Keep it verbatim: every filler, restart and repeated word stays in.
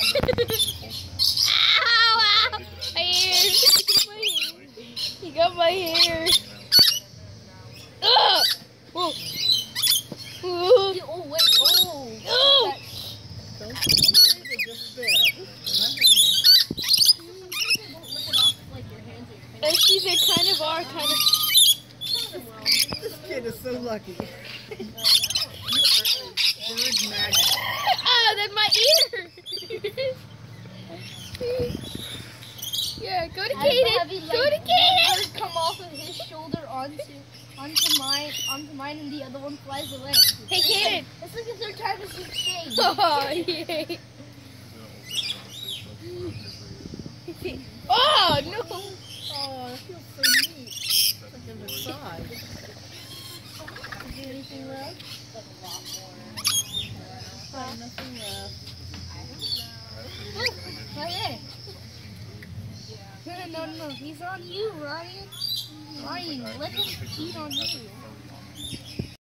Ow, ow. My hair. My hair. He got my hair. Ugh. Whoa. Whoa. Oh, wait. Oh. Oh. Don't worry, they're just there. And see, they kind of are, kind of. This kid is so lucky. You are a bird magnet. Ah, then my ear. Yeah, go to Kaden. Go to Kaden. Come off of his shoulder onto onto mine, onto mine, and the other one flies away. Hey, Kaden. It's like it's their time to exchange. Oh, yay. Oh, no. Oh, it feels so neat. It's like a massage. Is there anything left? Oh, nothing left. Oh, right there. No, no, no, no. He's on you, Ryan. Ryan, let him cheat on you.